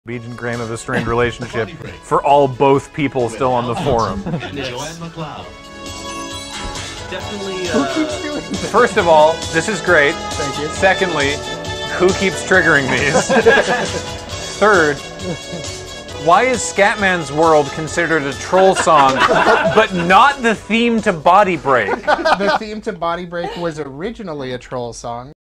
Legion Graham of a strained relationship for all both people still on the forum. And Joanne Macleod. Definitely. Who keeps doing this? First of all, this is great. Thank you. Secondly, who keeps triggering these? Third, why is Scatman's World considered a troll song, but not the theme to Body Break? The theme to Body Break was originally a troll song.